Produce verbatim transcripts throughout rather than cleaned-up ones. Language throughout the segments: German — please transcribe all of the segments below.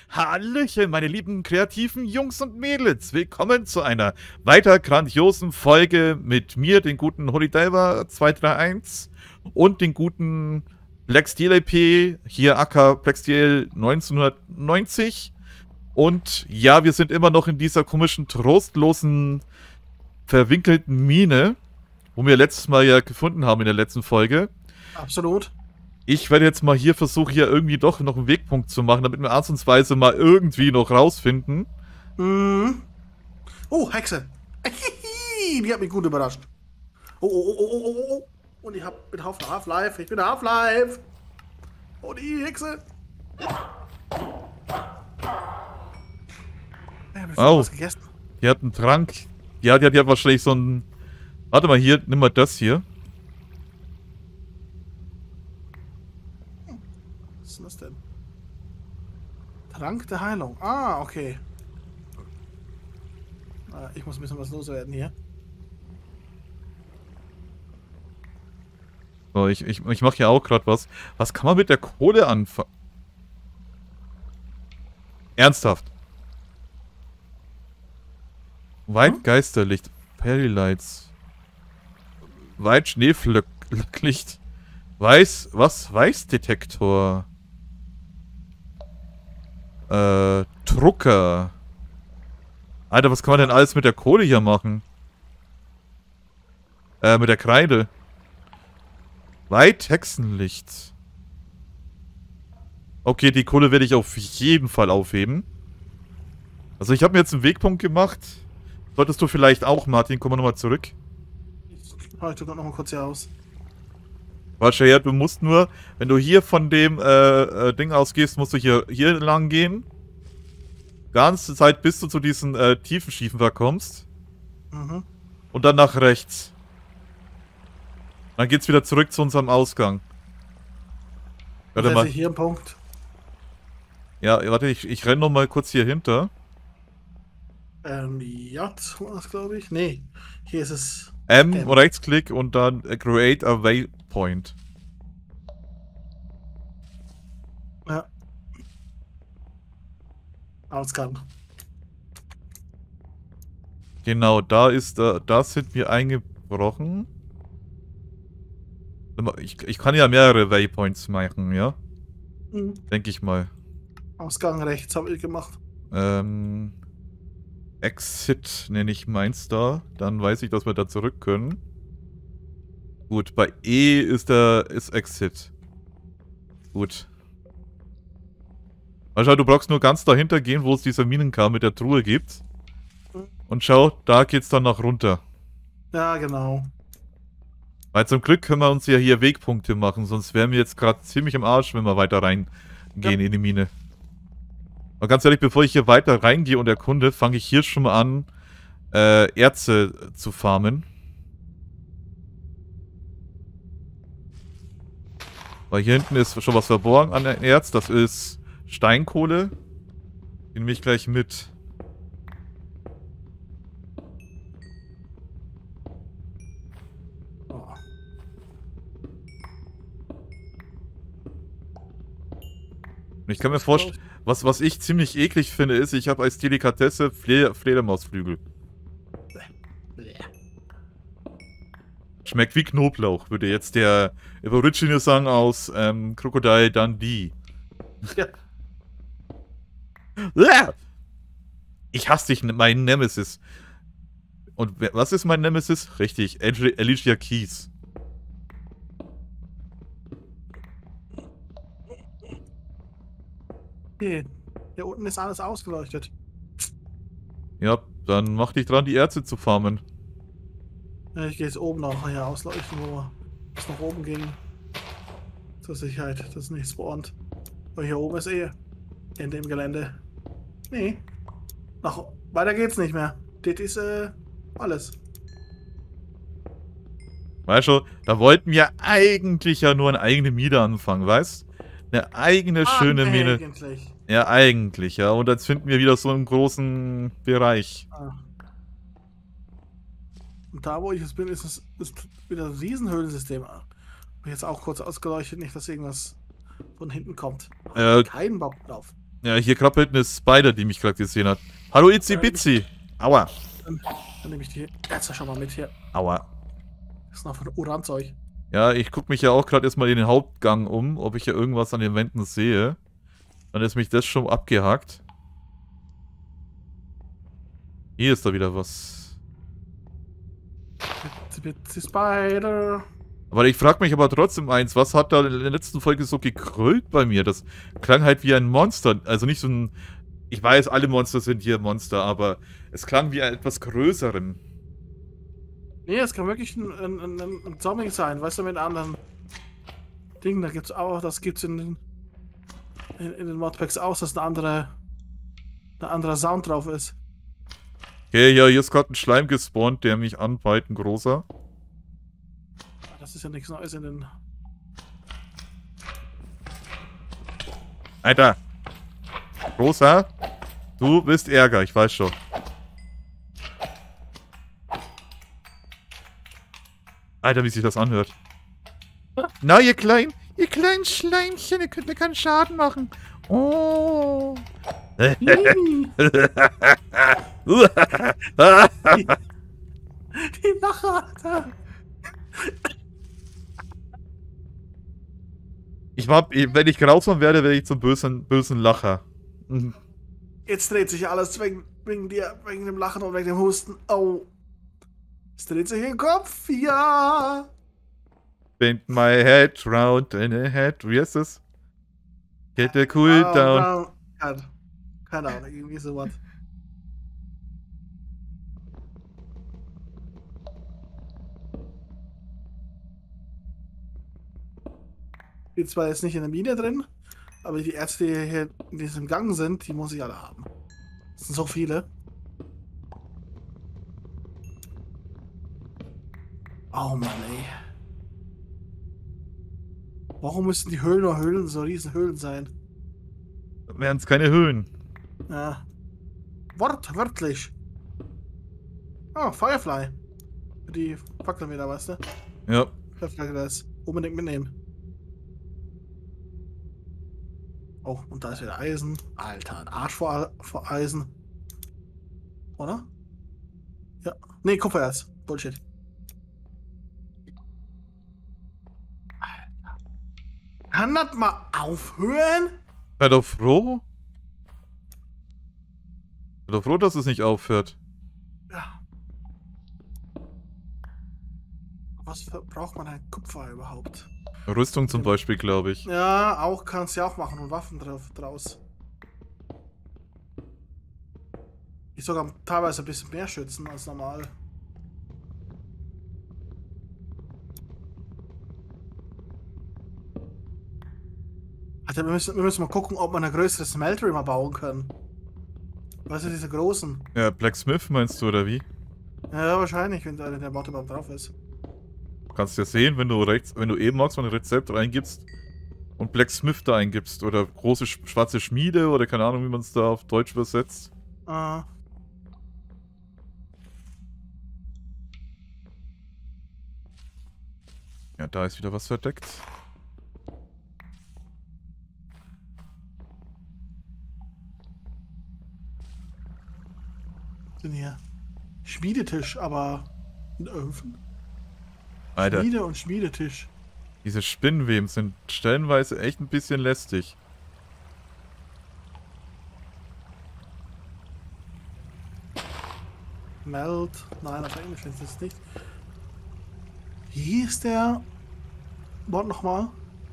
Hallöchen, meine lieben kreativen Jungs und Mädels. Willkommen zu einer weiter grandiosen Folge mit mir, den guten Holy Diver zwei drei eins und den guten Black Steel A P, hier aka Black Steel neunzehnhundertneunzig. Und ja, wir sind immer noch in dieser komischen, trostlosen, verwinkelten Mine, wo wir letztes Mal ja gefunden haben in der letzten Folge. Absolut. Ich werde jetzt mal hier versuchen, hier irgendwie doch noch einen Wegpunkt zu machen, damit wir ausnahmsweise mal irgendwie noch rausfinden. Mhm. Oh, Hexe. Die hat mich gut überrascht. Oh, oh, oh, oh, oh, oh. Und ich hab, bin Half-Life. Ich bin Half-Life. Oh, die Hexe. Ja, hab ich schon Oh, was gegessen? die hat einen Trank. Ja, die hat ja wahrscheinlich so einen... Warte mal, hier, nimm mal das hier. Was ist denn das denn? Trank der Heilung. Ah, okay. Ah, ich muss ein bisschen was loswerden hier. So, ich, ich, ich mache ja auch gerade was. Was kann man mit der Kohle anfangen? Ernsthaft. Weit Hm? Geisterlicht. Fairy Lights. Weit Schneeflöcklicht. Weiß, was? Weißdetektor. Äh, Drucker. Alter, was kann man denn alles mit der Kohle hier machen? Äh, mit der Kreide. Weit Hexenlicht. Okay, die Kohle werde ich auf jeden Fall aufheben. Also ich habe mir jetzt einen Wegpunkt gemacht. Solltest du vielleicht auch, Martin, komm mal nochmal zurück. Ich halte noch mal kurz hier aus. Warte, ja, du musst nur, wenn du hier von dem äh, äh, Ding ausgehst, musst du hier, hier lang gehen. Ganze Zeit, bis du zu diesen äh, tiefen Schiefen kommst. Mhm. Und dann nach rechts. Dann geht's wieder zurück zu unserem Ausgang. Warte mal. Hier ein Punkt. Ja, warte, ich, ich renne noch mal kurz hier hinter. Ähm, J war das, glaube ich. Nee, hier ist es. M, M. Rechtsklick und dann äh, Create a Waypoint. Ja. Ausgang. Genau, da ist, äh, da sind wir eingebrochen. Ich, ich kann ja mehrere Waypoints machen, ja? Mhm. Denke ich mal. Ausgang rechts habe ich gemacht. Ähm, Exit nenne ich meins da. Dann weiß ich, dass wir da zurück können. Gut, bei E ist der ist Exit. Gut. Also du brauchst nur ganz dahinter gehen, wo es dieser Minenkar mit der Truhe gibt. Und schau, da geht's dann nach runter. Ja, genau. Weil zum Glück können wir uns ja hier Wegpunkte machen, sonst wären wir jetzt gerade ziemlich im Arsch, wenn wir weiter reingehen ja. in die Mine. Aber ganz ehrlich, bevor ich hier weiter reingehe und erkunde, fange ich hier schon mal an, äh, Erze zu farmen. Weil hier hinten ist schon was verborgen an der Erz, das ist Steinkohle. Die nehme ich gleich mit. Oh. Und ich kann mir vorstellen, was, was ich ziemlich eklig finde, ist, ich habe als Delikatesse Fle Fledermausflügel. Schmeckt wie Knoblauch, würde jetzt der Aborigine sagen aus ähm, Crocodile Dundee. Ja. Ich hasse dich, mein Nemesis. Und was ist mein Nemesis? Richtig, Alicia Keys. Okay. Hier unten ist alles ausgeleuchtet. Ja, dann mach dich dran, die Erze zu farmen. Ja, ich gehe jetzt oben noch hier ausleuchten, wo es nach oben ging. Zur Sicherheit, dass es nicht spawnt. Weil hier oben ist eh in dem Gelände. Nee. Nach weiter geht's nicht mehr. Das ist äh, alles. Weißt du, da wollten wir eigentlich ja nur eine eigene Mine anfangen, weißt? Eine eigene ah, schöne nee, Mine. Eigentlich. Ja, eigentlich, ja. Und jetzt finden wir wieder so einen großen Bereich. Ah. Und da, wo ich jetzt bin, ist es ist wieder ein Riesenhöhlensystem. Hab ich jetzt auch kurz ausgeleuchtet, nicht, dass irgendwas von hinten kommt. Äh, Keinen Bock drauf. Ja, hier krabbelt eine Spider, die mich gerade gesehen hat. Hallo Itzi Bitzi. Aua. Dann, dann nehme ich die Ärzte schon mal mit hier. Aua. Das ist noch von Uranzeug. Ja, ich gucke mich ja auch gerade erstmal in den Hauptgang um, ob ich hier irgendwas an den Wänden sehe. Dann ist mich das schon abgehakt. Hier ist da wieder was. Bitzi, bitzi Spider. Aber ich frage mich aber trotzdem eins, was hat da in der letzten Folge so gekrölt bei mir? Das klang halt wie ein Monster. Also nicht so ein... Ich weiß, alle Monster sind hier Monster, aber es klang wie ein etwas größeren. Nee, es kann wirklich ein, ein, ein, ein Zombie sein, weißt du, mit anderen Dingen. Da gibt's auch, das gibt's in den, in, in den Modpacks auch, dass eine andere, ein anderer Sound drauf ist. Okay, ja, hier ist gerade ein Schleim gespawnt, der mich anpeilt, ein großer. Das ist ja nichts Neues in den... Alter! Großer, du bist Ärger, ich weiß schon. Alter, wie sich das anhört. Na, ihr kleinen, ihr kleinen Schleimchen, ihr könnt mir keinen Schaden machen. Oh. Die Lacher, Alter. Ich war, wenn ich grausam werde, werde ich zum bösen, bösen Lacher. Mhm. Jetzt dreht sich alles wegen, wegen dir, wegen dem Lachen und wegen dem Husten. Oh. Es dreht sich im Kopf, ja. Bend my head round in a head. Wie heißt das? Get the cool down. Keine, keine Ahnung, irgendwie sowas. Ich bin zwar jetzt nicht in der Mine drin, aber die Ärzte, die hier in diesem Gang sind, die muss ich alle haben. Es sind so viele. Oh Mann, ey. Warum müssen die Höhlen nur Höhlen, so riesen Höhlen sein? Wären es keine Höhlen. Ja. Wortwörtlich. Ah, Firefly. Für die Fackeln wieder, weißt du? Ja. Firefly, das unbedingt mitnehmen. Oh, und da ist wieder Eisen. Alter, ein Arsch vor, vor Eisen. Oder? Ja. Nee, Kupfererz. Bullshit. Alter. Kann das mal aufhören? Sei doch froh. Sei doch froh, dass es nicht aufhört. Ja. Was für, braucht man ein Kupfer überhaupt? Rüstung zum Beispiel, glaube ich. Ja, auch kannst du ja auch machen und Waffen drauf, draus. Ich sogar teilweise ein bisschen mehr schützen als normal. Alter, wir müssen, wir müssen mal gucken, ob man eine größere Smeltery mal bauen können. Weißt du, diese großen? Ja, Blacksmith meinst du, oder wie? Ja, wahrscheinlich, wenn da der Mod überhaupt drauf ist. Kannst du ja sehen, wenn du rechts, wenn du eben magst, ein Rezept reingibst und Blacksmith da eingibst oder große sch schwarze Schmiede oder keine Ahnung, wie man es da auf Deutsch übersetzt. Ah. Ja, da ist wieder was verdeckt. Sind hier Schmiedetisch, aber ein Öfen. Alter, Schmiede und Schmiedetisch. diese Spinnenweben sind stellenweise echt ein bisschen lästig. Melt. Nein, auf Englisch ist es nicht. Wie hieß der Mod nochmal?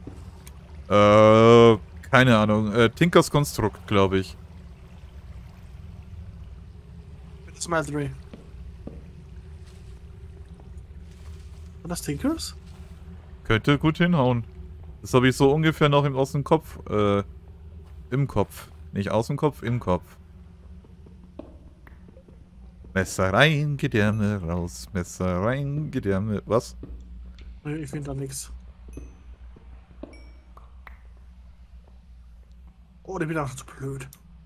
Äh, keine Ahnung. Äh, Tinkers Construct, glaube ich. Smeltery. War das Tinkers? Könnte gut hinhauen. Das habe ich so ungefähr noch im, aus dem Kopf. Äh, im Kopf. Nicht aus dem Kopf, im Kopf. Messer rein, Gedärme raus. Messer rein, Gedärme. Was? Nee, ich finde da nichts. Oh, der bin auch zu blöd.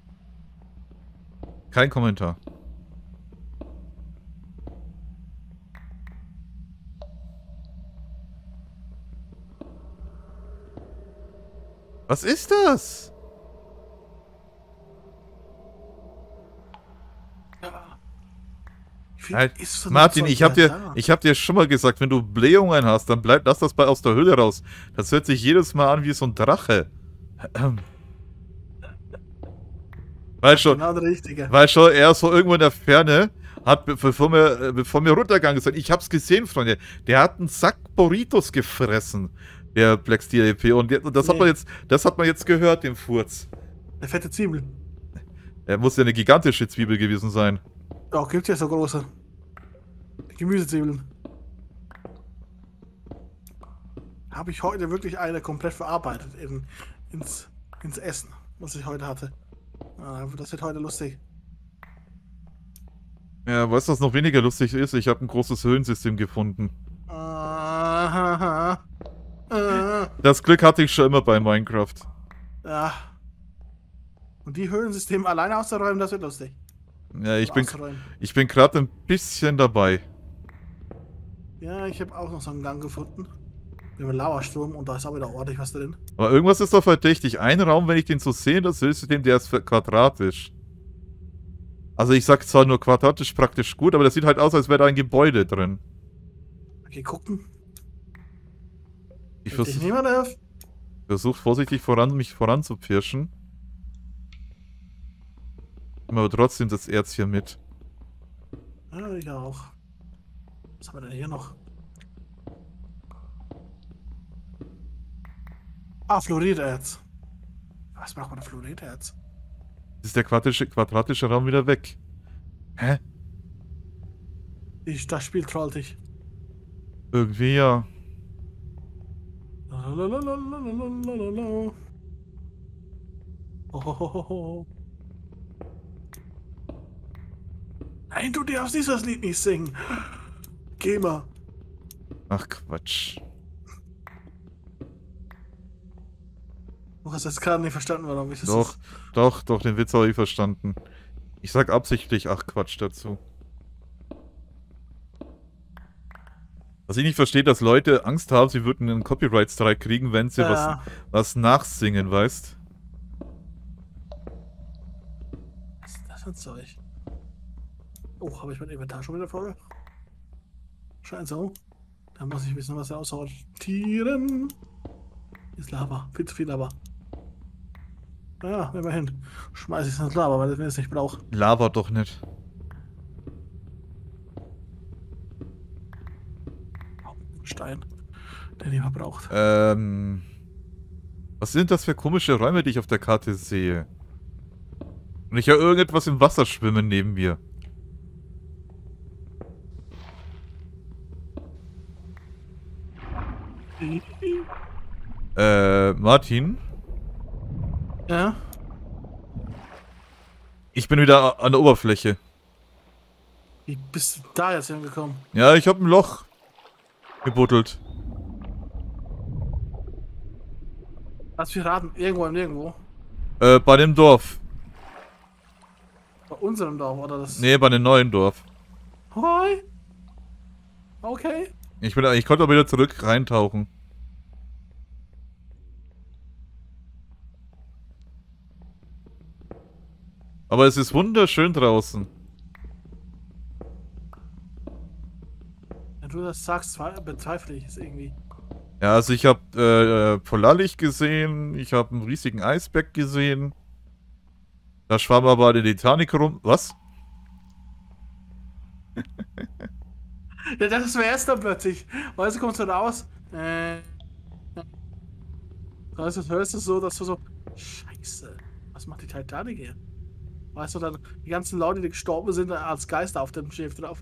Kein Kommentar. Was ist das? Viel Halt, ist so Martin, Zeug ich hab da dir, da? ich hab dir schon mal gesagt, wenn du Blähungen hast, dann bleib, lass das bei aus der Höhle raus. Das hört sich jedes Mal an wie so ein Drache. Weil schon, Genau der Richtige. weil schon er so irgendwo in der Ferne hat, be- bevor mir, äh, bevor mir runtergegangen ist, ich hab's gesehen, Freunde, der hat einen Sack Burritos gefressen, der Black Steel E P. Und jetzt- und das hat Nee. man jetzt, das hat man jetzt gehört, den Furz. Eine fette Zwiebel. Er muss ja eine gigantische Zwiebel gewesen sein. Ja, gibt ja so große. Gemüsezwiebeln. Habe ich heute wirklich eine komplett verarbeitet in, ins, ins Essen, was ich heute hatte. Ah, das wird heute lustig. Ja, weißt du, was noch weniger lustig ist? Ich habe ein großes Höhlensystem gefunden. Ah, ah, Das Glück hatte ich schon immer bei Minecraft. ja. Und die Höhlensysteme alleine auszuräumen, das wird lustig. Ja, ich bin, Auszuräumen. ich bin gerade ein bisschen dabei. Ja, ich habe auch noch so einen Gang gefunden. Mit einem Lavasturm und da ist auch wieder ordentlich was drin. Aber irgendwas ist doch verdächtig. Ein Raum, wenn ich den so sehe, das Höhlensystem, der ist quadratisch. Also ich sag zwar nur quadratisch praktisch gut, aber das sieht halt aus, als wäre da ein Gebäude drin. Okay, gucken. Ich Ich dich vers niemand auf. versuche vorsichtig voran, mich voranzupirschen. Nehmen aber trotzdem das Erz hier mit. Ja, ich auch. Was haben wir denn hier noch? Ah, Fluoriderz. Was macht man mit Fluoriderz? Jetzt ist der quadratische, quadratische Raum wieder weg. Hä? Ich, das Spiel trollt dich. Irgendwie ja. Lalalalalalalalalala. Hohohoho. Nein, du darfst dieses Lied nicht singen. Geh mal. Ach Quatsch. Du hast jetzt gerade nicht verstanden, warum ich das Doch, ist. doch, doch, den Witz habe ich verstanden. Ich sag absichtlich ach Quatsch dazu. Was ich nicht verstehe, dass Leute Angst haben, sie würden einen Copyright-Strike kriegen, wenn sie Ja. was, was nachsingen, weißt? Was ist das für ein Zeug? Oh, habe ich mein Inventar schon wieder voll? Scheint so. Da muss ich ein bisschen was aussortieren. Hier ist Lava. Viel zu viel Lava. Ja, immerhin. Schmeiß ich es ins Lava, weil ich es nicht brauche. Lava doch nicht. Stein, den niemand braucht. Ähm. Was sind das für komische Räume, die ich auf der Karte sehe? Und ich höre irgendetwas im Wasser schwimmen neben mir. Äh, Martin? Ja? Ich bin wieder an der Oberfläche. Wie bist du da jetzt hingekommen? Ja, ich habe ein Loch gebuddelt. Lass mich raten, irgendwo und nirgendwo. Äh, bei dem Dorf. Bei unserem Dorf, oder das? Nee, bei dem neuen Dorf. Hoi. Okay. Ich, bin, ich konnte aber wieder zurück reintauchen. Aber es ist wunderschön draußen. Wenn du das sagst, zwe- bezweifle ich es irgendwie. Ja, also ich habe äh, Polarlicht gesehen, ich habe einen riesigen Eisberg gesehen. Da schwamm aber die Titanic rum. Was? Ja, das ist mir erst dann plötzlich. Weißt du, kommst du raus? Äh. Weißt du, hörst du so, dass du so. Scheiße. Was macht die Titanic hier? Weißt du, dann die ganzen Leute, die gestorben sind, als Geister auf dem Schiff drauf.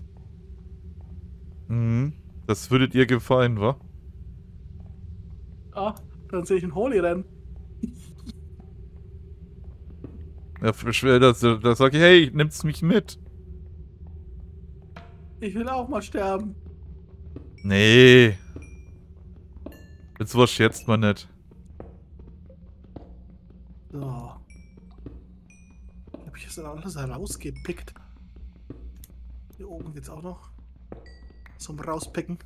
Mhm. Das würde dir gefallen, wa? Ah, dann sehe ich einen Holy rennen. Ja, schwer, da, da sag ich, hey, nimm's mich mit. Ich will auch mal sterben. Nee. Jetzt was schätzt man nicht. So. Hab ich jetzt alles herausgepickt? Hier oben geht's auch noch. Zum Rauspicken.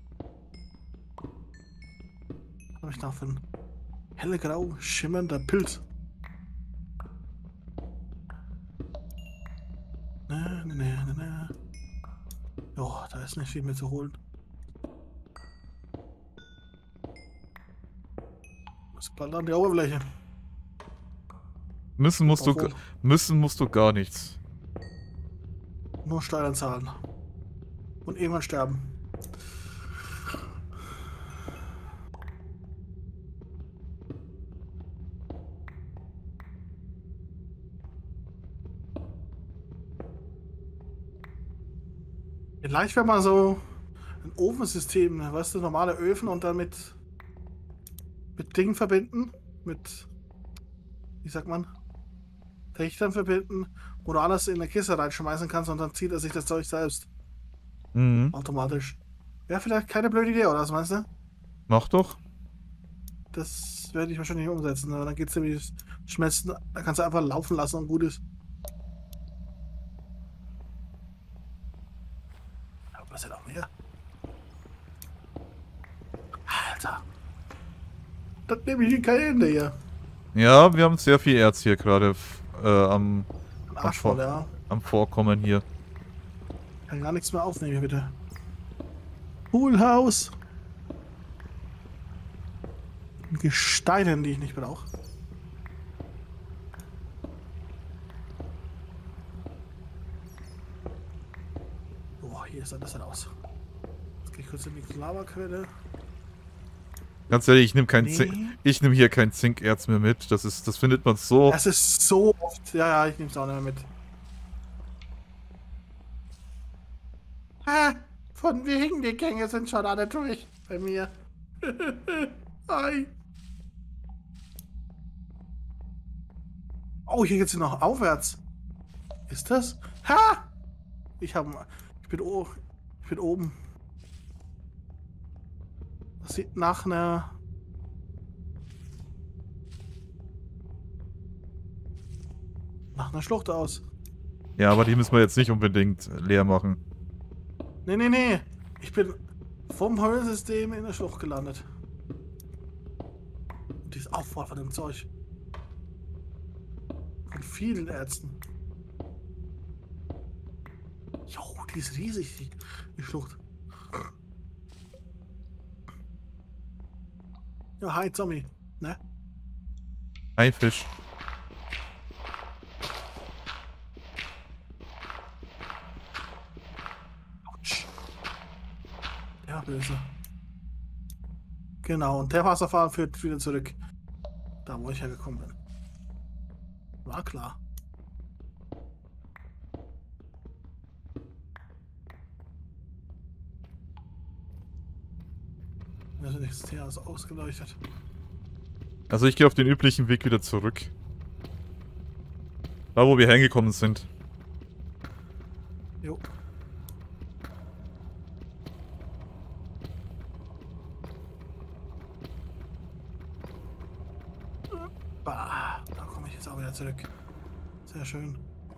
Was habe ich da für ein hellgrau schimmernder Pilz? Na, na, na, na, na. Oh, da ist nicht viel mehr zu holen. Das bleibt an die Oberfläche. Müssen musst du, Obwohl, müssen musst du gar nichts. nur Steuern zahlen. Und irgendwann sterben. Vielleicht wäre mal so ein Ofensystem, weißt du, normale Öfen und dann mit, mit Dingen verbinden. Mit, wie sagt man, Trichtern verbinden, wo du alles in eine Kiste reinschmeißen kannst und dann zieht er sich das Zeug selbst. Mhm. Automatisch. Wäre vielleicht keine blöde Idee, oder was meinst du? Mach doch. Das werde ich wahrscheinlich nicht umsetzen. Aber dann geht's nämlich schmelzen, dann kannst du einfach laufen lassen und gut ist. Aber was ist denn auch mehr? Alter. Das nehme ich in kein Ende hier. Ja, wir haben sehr viel Erz hier gerade äh, am, Ein am, Arsch voll, Vor ja. am Vorkommen hier. Kann gar nichts mehr aufnehmen hier, bitte. Poolhaus. Gesteinen, die ich nicht brauche. Boah, hier ist das denn aus. Jetzt gehe ich kurz in die Lavaquelle. Ganz ehrlich, ich nehme kein Nee. Zink. Ich nehme hier kein Zinkerz mehr mit. Das ist, das findet man so. Das ist so oft. Ja, ja, ich nehme es auch nicht mehr mit. Ah, von wegen, die Gänge sind schon alle durch bei mir. Hi. Oh, hier geht's noch aufwärts. Ist das? Ha! Ich habe, ich bin, oh, ich bin oben. Das sieht nach einer. Nach einer Schlucht aus. Ja, aber die müssen wir jetzt nicht unbedingt leer machen. Nee, nee, nee. Ich bin vom Höhlensystem in der Schlucht gelandet. Und die ist auch voll von dem Zeug. Von vielen Ärzten. Jo, die ist riesig, die, die Schlucht. Ja, hi Zombie. Ne? Hi, Fisch. Autsch. Ja, böse. Genau, und der Wasserfall führt wieder zurück. Da, wo ich hergekommen bin. War klar. Also das Thema ist ausgeleuchtet. Also ich gehe auf den üblichen Weg wieder zurück. Da, wo wir hergekommen sind. Jo. Bah, da komme ich jetzt auch wieder zurück. Sehr schön.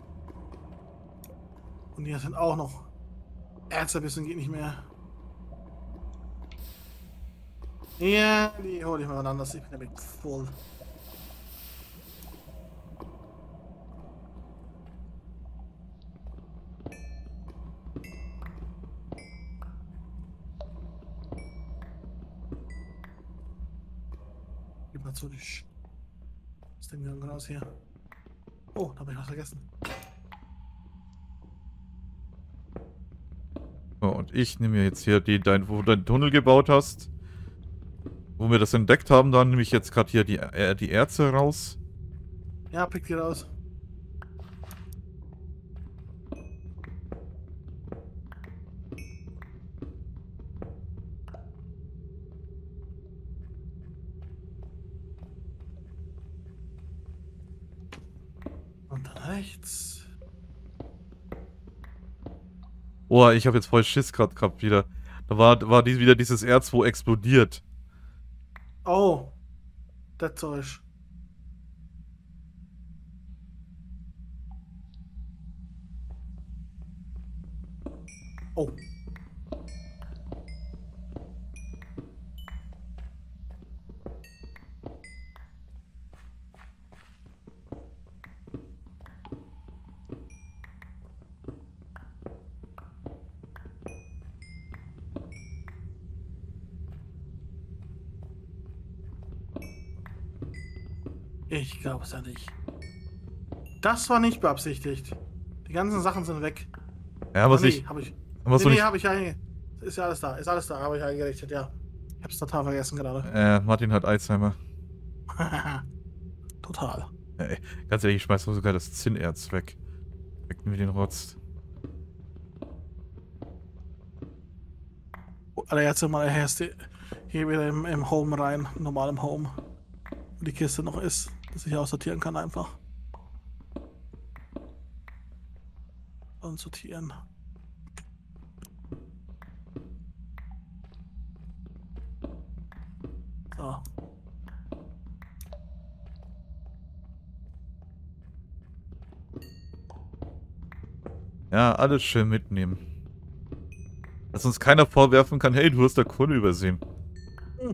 Und hier sind auch noch Ärztebissen, geht nicht mehr. Ja, die hole ich mal anders. Ich bin nämlich voll. Gib mal zu, die Sch das Ding dann raus hier. Oh, da habe ich was vergessen. So, und ich nehme mir jetzt hier die, dein, wo du deinen Tunnel gebaut hast. Wo wir das entdeckt haben, dann nehme ich jetzt gerade hier die, äh, die Erze raus. Ja, pick die raus. Und dann rechts. Oh, ich habe jetzt voll Schiss gerade gehabt wieder. Da war, war die, wieder dieses Erz, wo explodiert. Oh, das Zeug. Oh. Ich glaube es ja nicht. Das war nicht beabsichtigt. Die ganzen Sachen sind weg. Ja, was Ah, nee, ich. habe ich. Was Nee, soll nee, ich. habe ich einge... Ist ja alles da. Ist alles da. Habe ich eingerichtet, ja. Ich hab's total vergessen gerade. Äh, Martin hat Alzheimer. Total. Ey, ganz ehrlich, ich schmeiß doch sogar das Zinnerz weg. Weg mit den Rotz. Alter, jetzt mal erst hier wieder im, im Home rein. Normal im Home. Wo die Kiste noch ist. Dass ich aussortieren kann einfach. Und sortieren. So. Ja, alles schön mitnehmen. Dass uns keiner vorwerfen kann, hey, du hast da Kohle übersehen. Hm.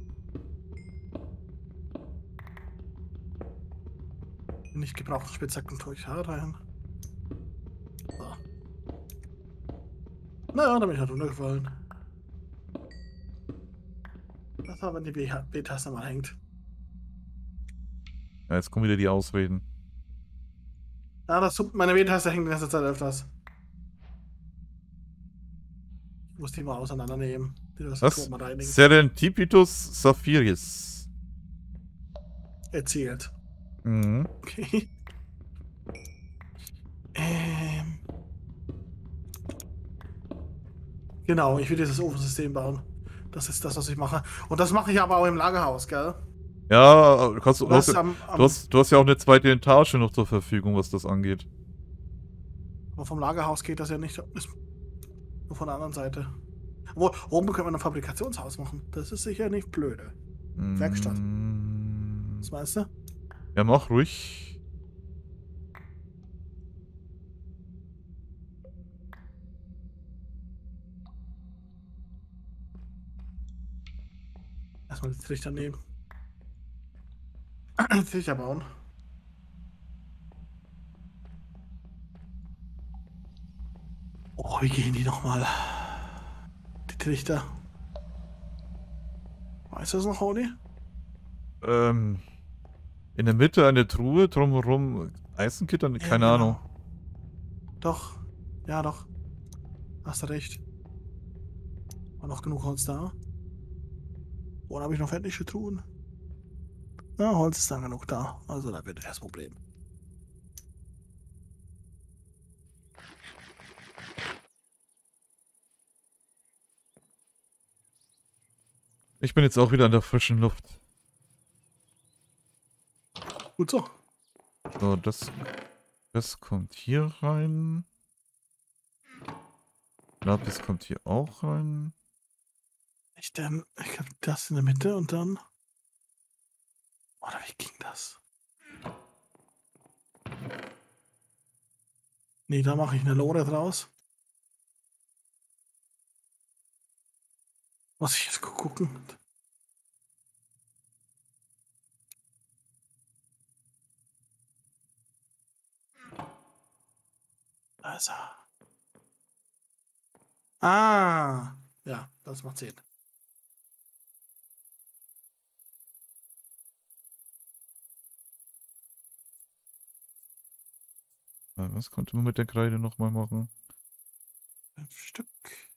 Nicht gebrauchte Spitzhacken tue ich rein. So. Naja, da bin ich halt runtergefallen. Das war, wenn die B-Taste mal hängt. Ja, jetzt kommen wieder die Ausreden. Ja, das, meine B-Taste hängt in letzter Zeit öfters. Ich muss die mal auseinandernehmen. Die Was? mal reinigen. Serentipitus Saphiris. Erzählt. Mhm. Okay. Ähm. Genau, ich will dieses Ofensystem bauen. Das ist das, was ich mache. Und das mache ich aber auch im Lagerhaus, gell? Ja, du hast, du, hast, Das am, am, du, hast, du hast ja auch eine zweite Etage noch zur Verfügung, was das angeht. aber vom Lagerhaus geht das ja nicht. Ist nur von der anderen Seite. Wo, oben können wir ein Fabrikationshaus machen. Das ist sicher nicht blöde. Mm. Werkstatt. Was meinst du? Ja, mach ruhig. Erstmal die Trichter nehmen. Trichter bauen. Oh, wie gehen die nochmal? Die Trichter. Weißt du das noch, Hody? Ähm, in der Mitte eine Truhe, drumherum Eisengitter, Ja, keine genau. Ahnung. Doch. Ja, doch. Hast du recht. War noch genug Holz da? Oder habe ich noch fertige Truhen? Ja, Holz ist dann genug da. Also da wird erst Problem. Ich bin jetzt auch wieder an der frischen Luft. Gut so. So, das, das kommt hier rein. Lapis kommt hier auch rein. Ich dann, ich habe das in der Mitte und dann. Oder wie ging das? Nee, da mache ich eine Lore draus. Muss ich jetzt gucken. Da ist er. Ah, ja, das macht Sinn. Was konnte man mit der Kreide nochmal machen? Fünf Stück.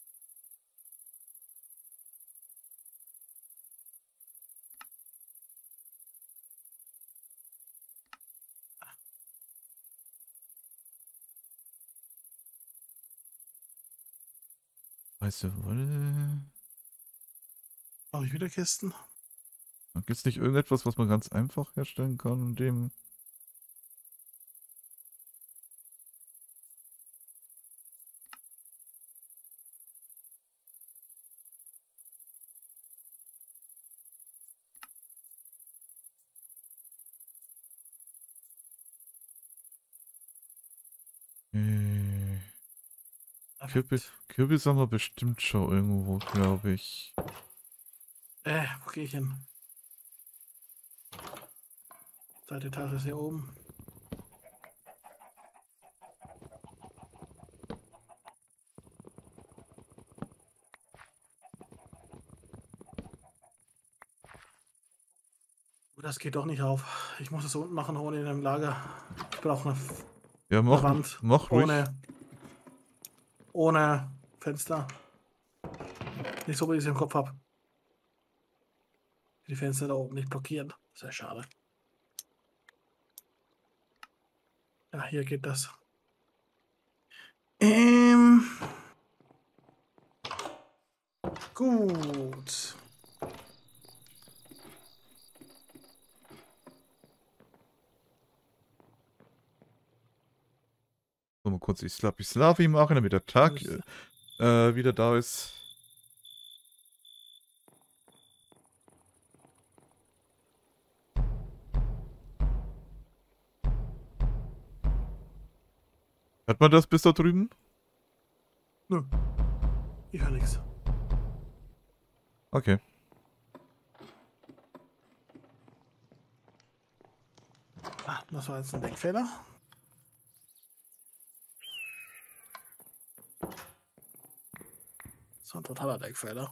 Weiße Wolle. Habe ich wieder Kisten? Gibt es nicht irgendetwas, was man ganz einfach herstellen kann, in dem... Äh, Kürbis, Kürbis haben wir bestimmt schon irgendwo, glaube ich. Äh, wo gehe ich hin? Zweite Etage ist hier oben. Das geht doch nicht auf. Ich muss das unten machen, ohne in einem Lager. Ich brauche eine, Ja, eine mach, Wand. mach ruhig. Ohne, ohne Fenster. Nicht so, wie ich es im Kopf habe. Die Fenster da oben nicht blockieren. Sehr schade. Ja, hier geht das. Ähm. Gut. So, mal kurz die Slappy Slavi machen, damit der Tag äh, wieder da ist. Hört man das bis da drüben? Nö. Ich höre nichts. Okay. Ah, das war jetzt ein Denkfehler. Das war ein totaler Denkfehler.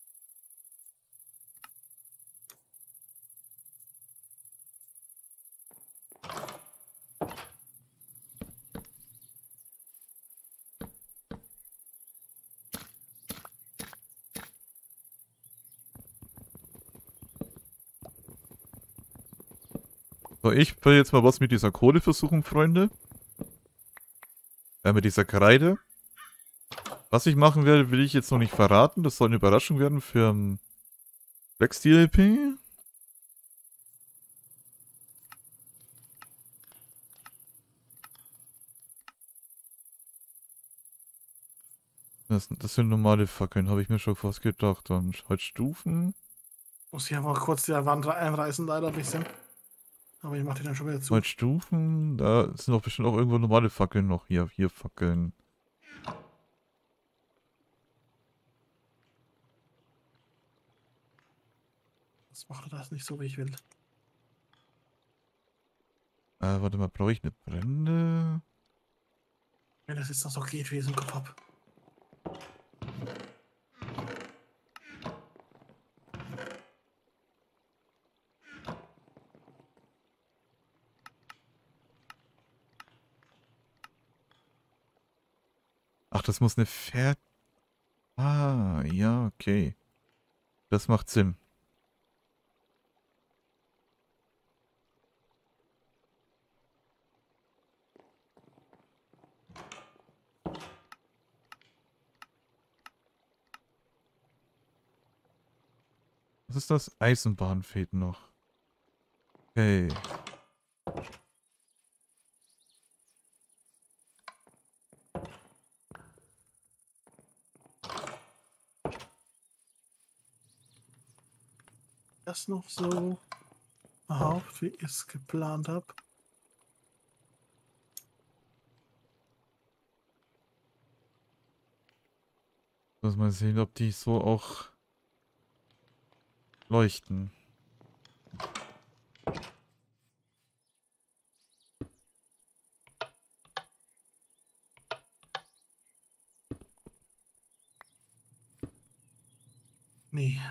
So, ich will jetzt mal was mit dieser Kohle versuchen, Freunde. Äh, mit dieser Kreide. Was ich machen werde, will ich jetzt noch nicht verraten. Das soll eine Überraschung werden für um, Black Steel L P. Das, das sind normale Fackeln, habe ich mir schon fast gedacht. Dann halt Stufen. Muss hier mal kurz die Wand einreißen, leider ein bisschen. Aber ich mache die dann schon wieder zu. Halt Stufen. Da sind doch bestimmt auch irgendwo normale Fackeln noch. Hier, hier Fackeln. Das macht das nicht so, wie ich will. Äh, warte mal, brauche ich eine Brände? Wenn das jetzt noch so geht, wie ich es im Kopf habe. Ach, das muss eine Pferd... Ah, ja, okay. Das macht Sinn. Was ist das? Eisenbahn fehlt noch. Okay. Das noch so überhaupt, wie ich es geplant habe. Lass mal sehen, ob die so auch leuchten. Nee.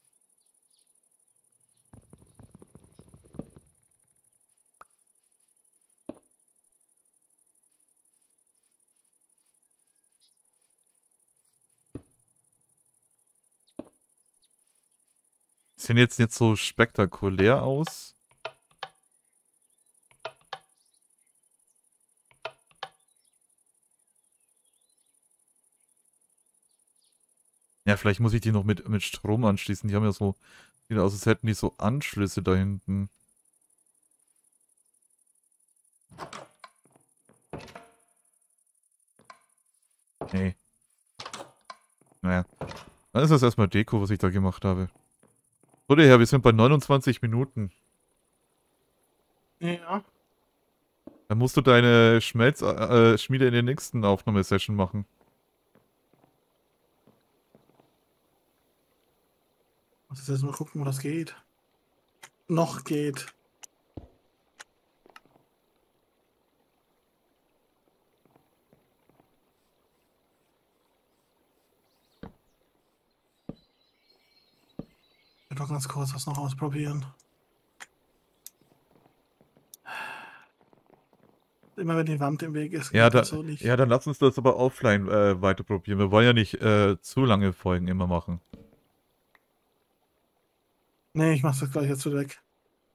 Sehen jetzt nicht so spektakulär aus. Ja, vielleicht muss ich die noch mit, mit Strom anschließen. Die haben ja so, sieht aus, als hätten die so Anschlüsse da hinten. Nee. Naja. Dann ist das erstmal Deko, was ich da gemacht habe. So, der Herr, wir sind bei neunundzwanzig Minuten. Ja. Dann musst du deine Schmelz, äh, Schmiede in der nächsten Aufnahmesession machen. Muss jetzt mal gucken, wo das geht. Noch geht. Ich will doch ganz kurz was noch ausprobieren. Immer wenn die Wand im Weg ist, Ja, geht da, das so nicht. ja, dann lass uns das aber offline äh, weiter probieren. Wir wollen ja nicht äh, zu lange Folgen immer machen. Nee, ich mach das gleich jetzt wieder weg.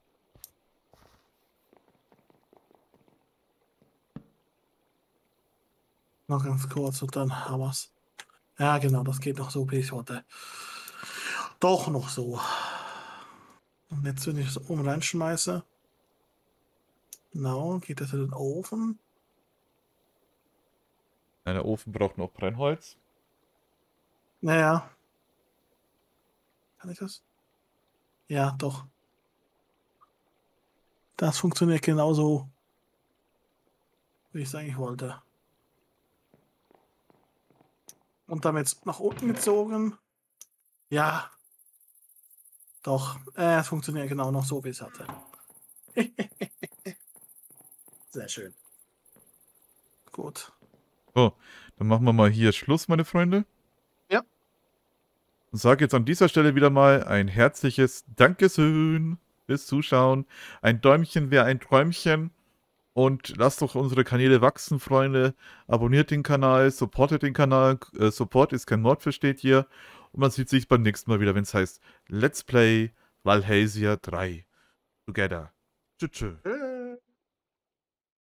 Noch ganz kurz und dann haben wir's. Ja, genau, das geht noch so, wie ich wollte. Doch noch so. Und jetzt, wenn ich es oben reinschmeiße. Genau, geht das in den Ofen. Ja, der Ofen braucht noch Brennholz. Naja. Kann ich das? Ja, doch. Das funktioniert genauso, wie ich es eigentlich wollte. Und damit nach unten gezogen. Ja. Doch. Äh, es funktioniert genau noch so, wie es hatte. Sehr schön. Gut. So, dann machen wir mal hier Schluss, meine Freunde. Ja. Und sage jetzt an dieser Stelle wieder mal ein herzliches Dankeschön fürs Zuschauen. Ein Däumchen wäre ein Träumchen. Und lasst doch unsere Kanäle wachsen, Freunde. Abonniert den Kanal, supportet den Kanal. Äh, Support ist kein Mord, versteht ihr. Und man sieht sich beim nächsten Mal wieder, wenn es heißt Let's Play Valhesia drei. Together. Tschüss. Tschüss.